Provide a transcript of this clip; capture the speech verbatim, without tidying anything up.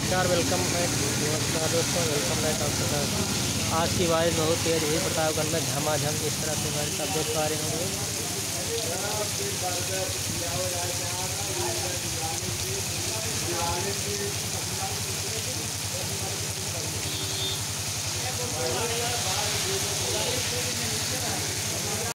नमस्कार, welcome back. नमस्कार दोस्तों, वेलकम बैक आपका साथ। आज की बारिश बहुत तेज़ हुई प्रतापगढ़ में, झमाझम इस तरह से बारिश आप देख पा रहे होंगे।